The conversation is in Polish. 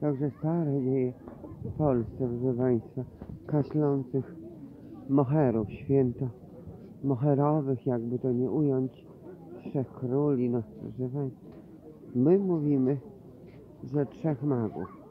Także stare dzieje w Polsce, proszę Państwa, kaślących moherów, święto moherowych, jakby to nie ująć, trzech króli, no proszę Państwa. My mówimy, że trzech magów.